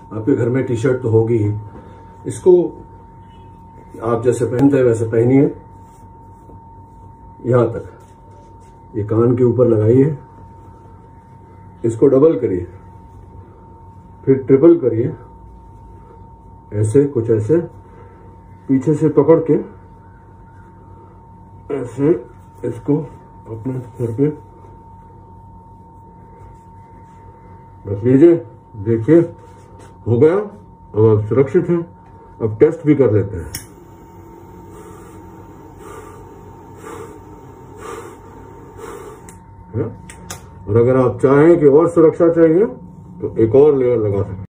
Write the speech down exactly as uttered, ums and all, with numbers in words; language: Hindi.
आपके घर में टी शर्ट तो होगी ही। इसको आप जैसे पहनते हैं वैसे पहनिए, यहां तक, ये कान के ऊपर लगाइए, इसको डबल करिए, फिर ट्रिपल करिए, ऐसे कुछ ऐसे पीछे से पकड़ के ऐसे इसको अपने सर पे रख लीजिए। देखिए हो गया। अब आप सुरक्षित हैं। अब टेस्ट भी कर लेते हैं। और अगर आप चाहें कि और सुरक्षा चाहिए तो एक और लेयर लगा सकते हैं।